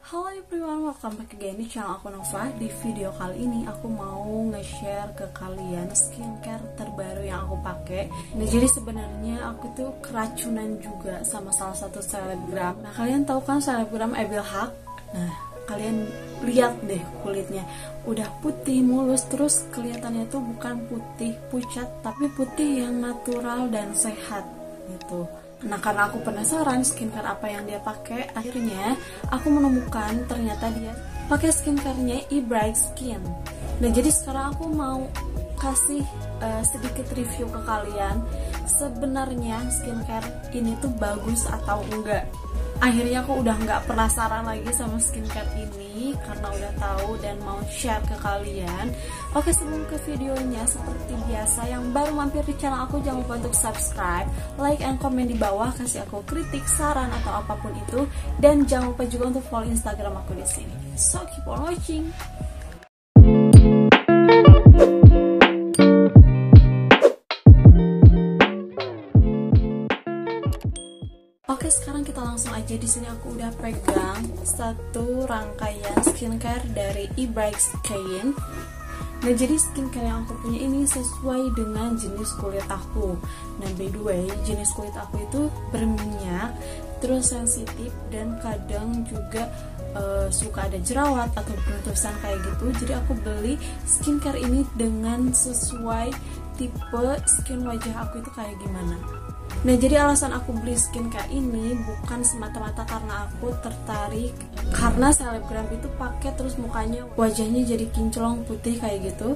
Halo everyone, welcome back again di channel aku Nova. Di video kali ini aku mau nge-share ke kalian skincare terbaru yang aku pakai. Nah, jadi sebenarnya aku tuh keracunan juga sama salah satu selebgram. Nah, kalian tahu kan selebgram Ebil Haq? Nah, kalian lihat deh kulitnya udah putih mulus, terus kelihatannya tuh bukan putih pucat, tapi putih yang natural dan sehat gitu. Nah, karena aku penasaran skincare apa yang dia pakai, akhirnya aku menemukan ternyata dia pakai skincarenya eBright Skin. Nah, jadi sekarang aku mau kasih sedikit review ke kalian. Sebenarnya skincare ini tuh bagus atau enggak. Akhirnya aku udah nggak penasaran lagi sama skincare ini karena udah tahu dan mau share ke kalian. Oke, sebelum ke videonya, seperti biasa yang baru mampir di channel aku, jangan lupa untuk subscribe, like, and comment di bawah, kasih aku kritik, saran, atau apapun itu. Dan jangan lupa juga untuk follow Instagram aku di sini. So, keep on watching. Oke, sekarang kita langsung aja. Di sini aku udah pegang satu rangkaian skincare dari eBright Skin. Nah, jadi skincare yang aku punya ini sesuai dengan jenis kulit aku. Nah, by the way, jenis kulit aku itu berminyak, terus sensitif, dan kadang juga suka ada jerawat atau beruntusan kayak gitu. Jadi aku beli skincare ini dengan sesuai tipe skin wajah aku itu kayak gimana. Nah, jadi alasan aku beli skincare ini bukan semata-mata karena aku tertarik karena selebgram itu pakai terus mukanya wajahnya jadi kinclong putih kayak gitu.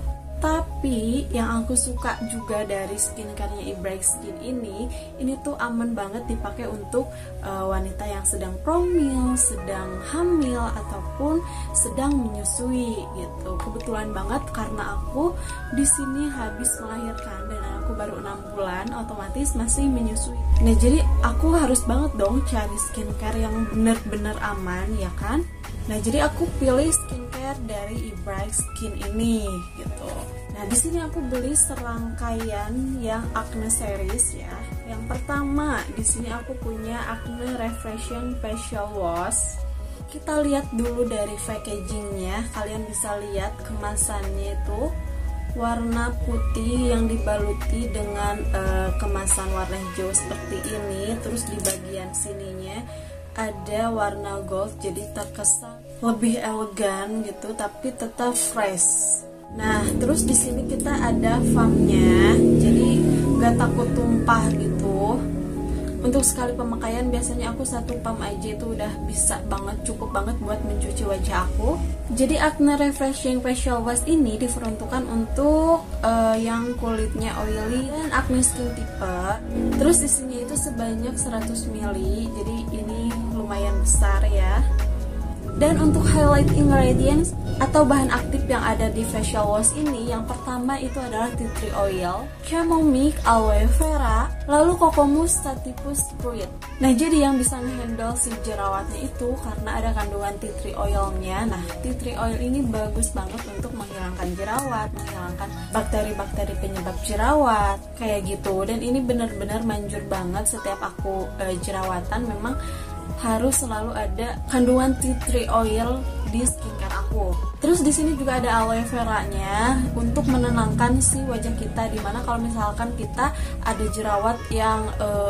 Tapi yang aku suka juga dari skincarenya eBright Skin ini tuh aman banget dipakai untuk wanita yang sedang promil, sedang hamil, ataupun sedang menyusui gitu. Kebetulan banget karena aku di sini habis melahirkan dan aku baru 6 bulan, otomatis masih menyusui. Nah, jadi aku harus banget dong cari skincare yang bener-bener aman, ya kan? Nah, jadi aku pilih skincare dari eBright Skin ini gitu. Nah, di sini aku beli serangkaian yang Acne series ya. Yang pertama, di sini aku punya Acne Refreshing Facial Wash. Kita lihat dulu dari packagingnya. Kalian bisa lihat kemasannya itu warna putih yang dibaluti dengan kemasan warna hijau seperti ini. Terus di bagian sininya ada warna gold, jadi terkesan lebih elegan gitu, tapi tetap fresh. Nah, terus di sini kita ada foamnya, jadi nggak takut tumpah gitu. Untuk sekali pemakaian biasanya aku satu pump aja itu udah bisa banget, cukup banget buat mencuci wajah aku. Jadi Acne Refreshing Facial Wash ini diperuntukkan untuk yang kulitnya oily dan acne skin tipe. Terus di sini itu sebanyak 100 ml, jadi ini lumayan besar ya. Dan untuk highlight ingredients atau bahan aktif yang ada di facial wash ini, yang pertama itu adalah tea tree oil, chamomile, aloe vera, lalu kokomus sativus fruit. Nah, jadi yang bisa ngehandle si jerawatnya itu karena ada kandungan tea tree oilnya. Nah, tea tree oil ini bagus banget untuk menghilangkan jerawat, menghilangkan bakteri-bakteri penyebab jerawat kayak gitu. Dan ini benar-benar manjur banget. Setiap aku jerawatan memang harus selalu ada kandungan tea tree oil di skincare aku. Terus di sini juga ada aloe vera-nya untuk menenangkan si wajah kita, dimana kalau misalkan kita ada jerawat yang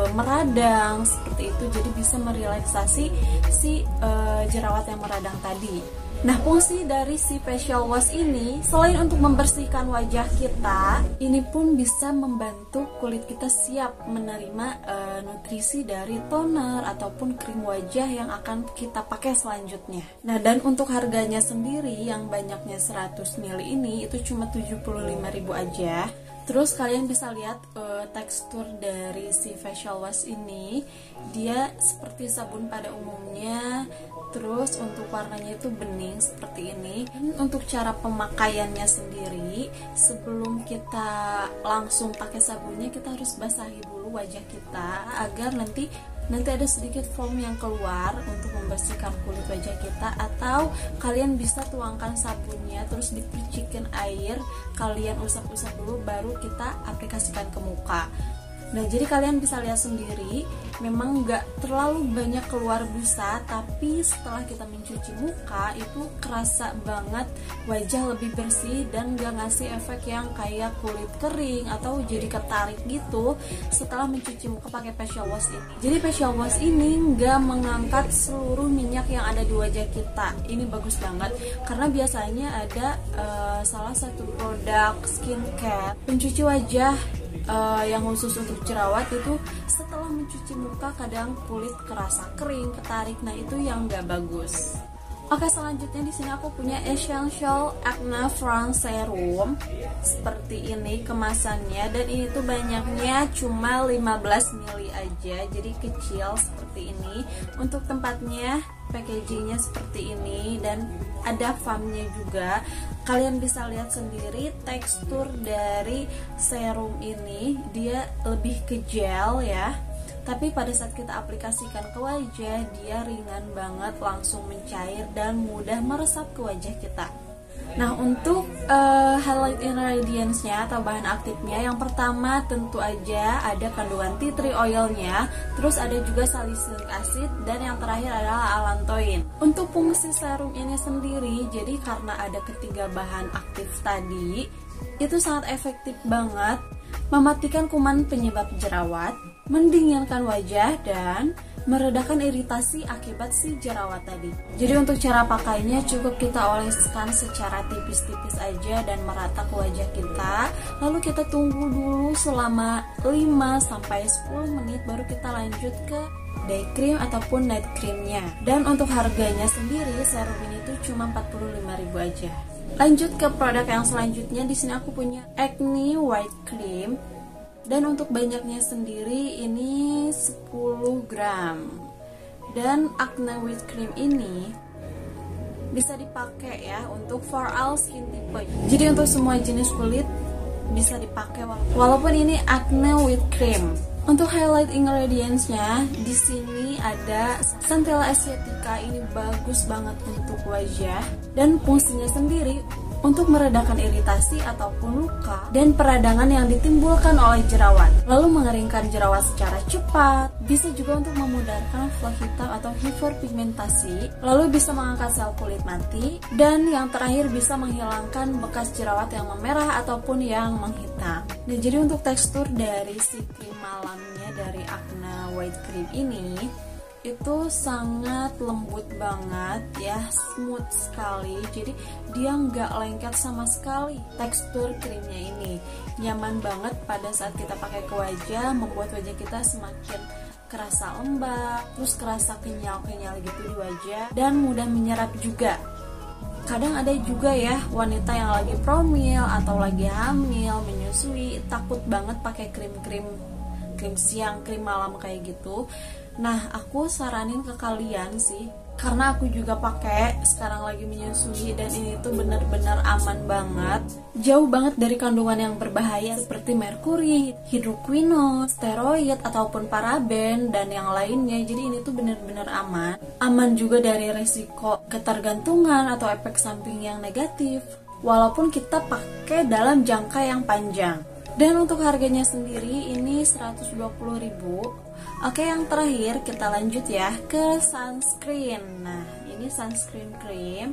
meradang seperti itu, jadi bisa merelaksasi si jerawat yang meradang tadi. Nah, fungsi dari si facial wash ini selain untuk membersihkan wajah kita, ini pun bisa membantu kulit kita siap menerima nutrisi dari toner ataupun krim wajah yang akan kita pakai selanjutnya. Nah, dan untuk harganya sendiri yang banyaknya 100 ml ini itu cuma 75.000 aja. Terus kalian bisa lihat tekstur dari si facial wash ini, dia seperti sabun pada umumnya. Terus untuk warnanya itu bening seperti ini. Dan untuk cara pemakaiannya sendiri, sebelum kita langsung pakai sabunnya, kita harus basahi dulu wajah kita agar nanti ada sedikit foam yang keluar untuk membersihkan kulit wajah kita. Atau kalian bisa tuangkan sabunnya terus dipercikin air, kalian usap-usap dulu baru kita aplikasikan ke muka. Nah, jadi kalian bisa lihat sendiri, memang nggak terlalu banyak keluar busa, tapi setelah kita mencuci muka itu kerasa banget wajah lebih bersih dan nggak ngasih efek yang kayak kulit kering atau jadi ketarik gitu setelah mencuci muka pakai facial wash ini. Jadi facial wash ini nggak mengangkat seluruh minyak yang ada di wajah kita. Ini bagus banget karena biasanya ada salah satu produk skincare pencuci wajah yang khusus untuk jerawat itu setelah mencuci muka kadang kulit kerasa kering, ketarik. Nah, itu yang nggak bagus. Oke, selanjutnya di sini aku punya Essential Acne Front Serum. Seperti ini kemasannya, dan ini tuh banyaknya cuma 15 ml aja, jadi kecil seperti ini. Untuk tempatnya, packagingnya seperti ini dan ada foamnya juga. Kalian bisa lihat sendiri tekstur dari serum ini, dia lebih ke gel ya. Tapi pada saat kita aplikasikan ke wajah, dia ringan banget, langsung mencair dan mudah meresap ke wajah kita. Nah, untuk highlight ingredients-nya atau bahan aktifnya, yang pertama tentu aja ada kandungan tea tree oil-nya, terus ada juga salicylic acid, dan yang terakhir adalah allantoin. Untuk fungsi serum ini sendiri, jadi karena ada ketiga bahan aktif tadi, itu sangat efektif banget mematikan kuman penyebab jerawat, mendinginkan wajah, dan meredakan iritasi akibat si jerawat tadi. Jadi untuk cara pakainya cukup kita oleskan secara tipis-tipis aja dan merata ke wajah kita. Lalu kita tunggu dulu selama 5-10 menit baru kita lanjut ke day cream ataupun night creamnya. Dan untuk harganya sendiri serum ini tuh cuma 45.000 aja. Lanjut ke produk yang selanjutnya, di sini aku punya Acne White Cream. Dan untuk banyaknya sendiri ini 10 gram. Dan Acne White Cream ini bisa dipakai ya untuk for all skin type. Jadi untuk semua jenis kulit bisa dipakai walaupun ini Acne White Cream. Untuk highlight ingredients-nya, di sini ada Centella asiatica, ini bagus banget untuk wajah dan fungsinya sendiri untuk meredakan iritasi ataupun luka dan peradangan yang ditimbulkan oleh jerawat, lalu mengeringkan jerawat secara cepat, bisa juga untuk memudahkan flek hitam atau hiperpigmentasi, lalu bisa mengangkat sel kulit mati, dan yang terakhir bisa menghilangkan bekas jerawat yang memerah ataupun yang menghitam. Nah, jadi untuk tekstur dari si krim malamnya dari Acne White Cream ini itu sangat lembut banget ya, smooth sekali, jadi dia nggak lengket sama sekali. Tekstur krimnya ini nyaman banget pada saat kita pakai ke wajah, membuat wajah kita semakin kerasa lembab, terus kerasa kenyal-kenyal gitu di wajah, dan mudah menyerap juga. Kadang ada juga ya wanita yang lagi promil atau lagi hamil, menyusui, takut banget pakai krim siang, krim malam kayak gitu. Nah, aku saranin ke kalian sih, karena aku juga pakai sekarang lagi menyusui, dan ini tuh bener-bener aman banget, jauh banget dari kandungan yang berbahaya seperti merkuri, hidroquinone, steroid ataupun paraben dan yang lainnya. Jadi ini tuh bener-bener aman juga dari resiko ketergantungan atau efek samping yang negatif, walaupun kita pakai dalam jangka yang panjang. Dan untuk harganya sendiri ini 120.000. Oke, yang terakhir kita lanjut ya ke sunscreen. Nah, ini sunscreen cream.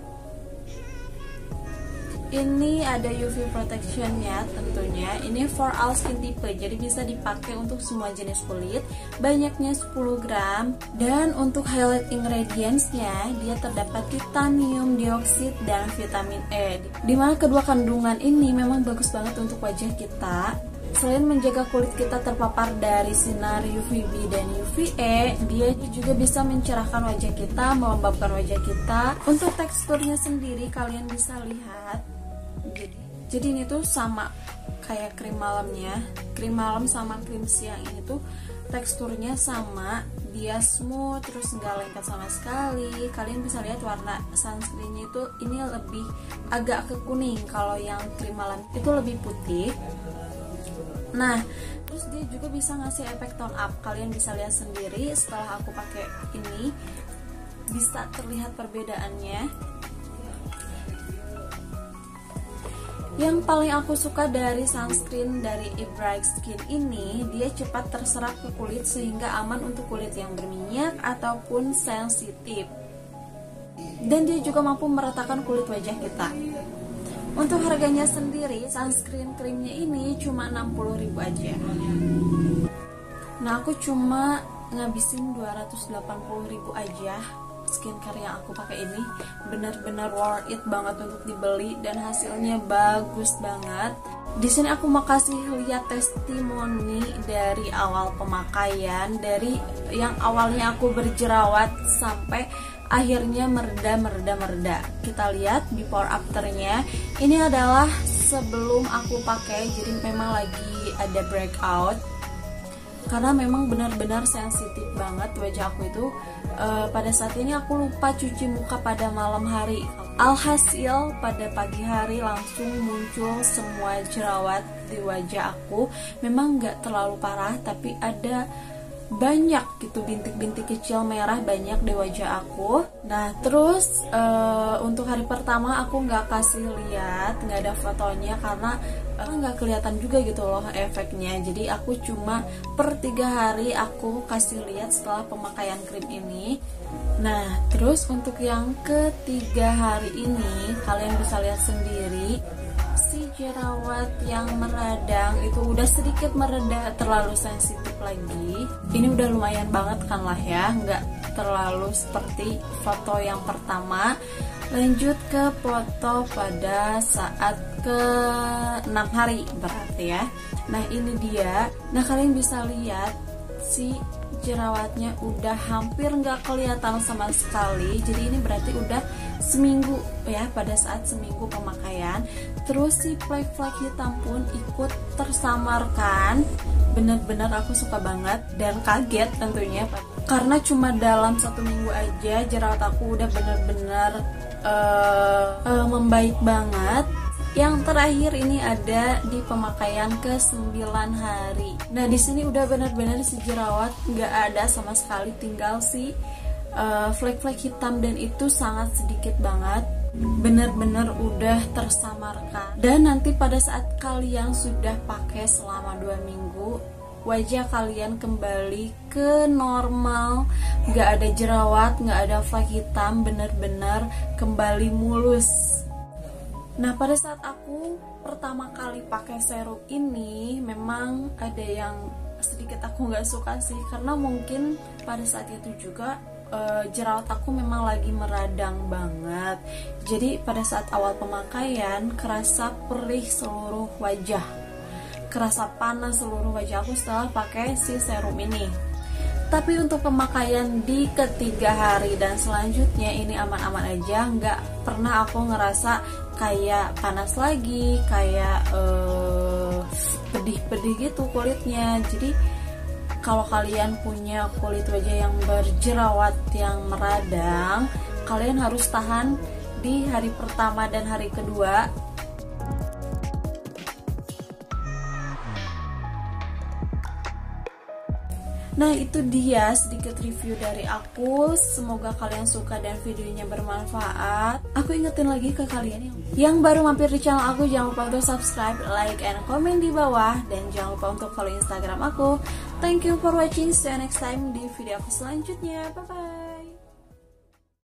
Ini ada UV protectionnya tentunya. Ini for all skin type, jadi bisa dipakai untuk semua jenis kulit. Banyaknya 10 gram. Dan untuk highlight ingredients-nya, dia terdapat titanium dioksida dan vitamin E, dimana kedua kandungan ini memang bagus banget untuk wajah kita. Selain menjaga kulit kita terpapar dari sinar UVB dan UVA, dia juga bisa mencerahkan wajah kita, melembabkan wajah kita. Untuk teksturnya sendiri kalian bisa lihat. Jadi ini tuh sama kayak krim malamnya. Krim malam sama krim siang ini tuh teksturnya sama, dia smooth, terus nggak lengket sama sekali. Kalian bisa lihat warna sunscreennya itu ini lebih agak ke kuning, kalau yang krim malam itu lebih putih. Nah, terus dia juga bisa ngasih efek tone up. Kalian bisa lihat sendiri setelah aku pakai ini, bisa terlihat perbedaannya. Yang paling aku suka dari sunscreen dari eBright Skin ini, dia cepat terserap ke kulit sehingga aman untuk kulit yang berminyak ataupun sensitif. Dan dia juga mampu meratakan kulit wajah kita. Untuk harganya sendiri, sunscreen krimnya ini cuma 60.000 aja. Nah, aku cuma ngabisin 280.000 aja skincare yang aku pakai ini. Benar-benar worth it banget untuk dibeli dan hasilnya bagus banget. Di sini aku mau kasih lihat testimoni dari awal pemakaian, dari yang awalnya aku berjerawat sampai akhirnya mereda. Kita lihat before afternya. Ini adalah sebelum aku pakai, jadi memang lagi ada breakout karena memang benar-benar sensitif banget wajah aku itu. Pada saat ini aku lupa cuci muka pada malam hari. Alhasil pada pagi hari langsung muncul semua jerawat di wajah aku. Memang nggak terlalu parah, tapi ada banyak gitu bintik-bintik kecil merah banyak di wajah aku. Nah terus untuk hari pertama aku nggak kasih lihat, nggak ada fotonya karena nggak kelihatan juga gitu loh efeknya. Jadi aku cuma per 3 hari aku kasih lihat setelah pemakaian krim ini. Nah terus untuk yang ketiga hari ini kalian bisa lihat sendiri, si jerawat yang meradang itu udah sedikit mereda, terlalu sensitif lagi. Ini udah lumayan banget kan lah ya, nggak terlalu seperti foto yang pertama. Lanjut ke foto pada saat ke 6 hari berarti ya. Nah ini dia. Nah kalian bisa lihat si jerawatnya udah hampir nggak kelihatan sama sekali. Jadi ini berarti udah seminggu ya, pada saat seminggu pemakaian. Terus si flek-flek hitam pun ikut tersamarkan. Bener-bener aku suka banget dan kaget tentunya karena cuma dalam 1 minggu aja jerawat aku udah bener-bener membaik banget. Yang terakhir ini ada di pemakaian ke-9 hari. Nah di sini udah benar-benar si jerawat nggak ada sama sekali, tinggal si flek-flek hitam dan itu sangat sedikit banget. Benar-benar udah tersamarkan. Dan nanti pada saat kalian sudah pakai selama 2 minggu, wajah kalian kembali ke normal, nggak ada jerawat, nggak ada flek hitam, benar-benar kembali mulus. Nah pada saat aku pertama kali pakai serum ini memang ada yang sedikit aku nggak suka sih, karena mungkin pada saat itu juga jerawat aku memang lagi meradang banget. Jadi pada saat awal pemakaian kerasa perih seluruh wajah, kerasa panas seluruh wajah aku setelah pakai si serum ini. Tapi untuk pemakaian di ketiga hari dan selanjutnya ini aman-aman aja, nggak pernah aku ngerasa kayak panas lagi, kayak pedih-pedih gitu kulitnya. Jadi kalau kalian punya kulit wajah yang berjerawat yang meradang, kalian harus tahan di hari pertama dan hari kedua. Nah itu dia sedikit review dari aku. Semoga kalian suka dan videonya bermanfaat. Aku ingetin lagi ke kalian yang baru mampir di channel aku, jangan lupa untuk subscribe, like, and comment di bawah. Dan jangan lupa untuk follow Instagram aku. Thank you for watching, see you next time di video aku selanjutnya. Bye bye.